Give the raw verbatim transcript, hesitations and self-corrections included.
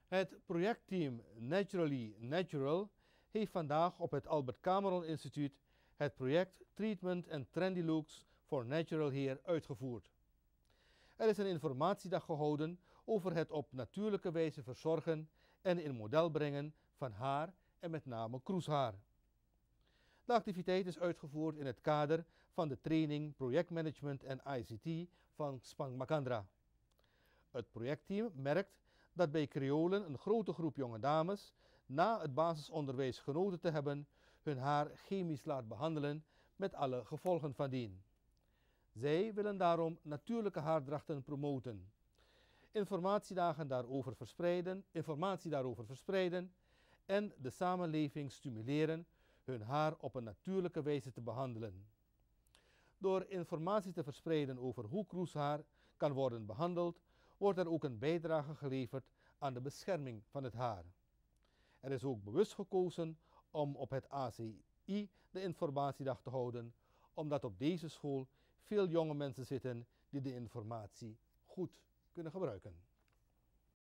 Het projectteam Naturally Natural heeft vandaag op het Albert Cameron Instituut het project Treatment and Trendy Looks for Natural Hair uitgevoerd. Er is een informatiedag gehouden over het op natuurlijke wijze verzorgen en in model brengen van haar en met name kroeshaar. De activiteit is uitgevoerd in het kader van de training Projectmanagement en I C T van Spang Makandra. Het projectteam merkt dat bij Creolen een grote groep jonge dames na het basisonderwijs genoten te hebben hun haar chemisch laat behandelen met alle gevolgen van dien. Zij willen daarom natuurlijke haardrachten promoten, informatiedagen daarover verspreiden, informatie daarover verspreiden en de samenleving stimuleren hun haar op een natuurlijke wijze te behandelen. Door informatie te verspreiden over hoe kroeshaar kan worden behandeld, wordt er ook een bijdrage geleverd aan de bescherming van het haar. Er is ook bewust gekozen om op het A C I de informatiedag te houden, omdat op deze school veel jonge mensen zitten die de informatie goed kunnen gebruiken.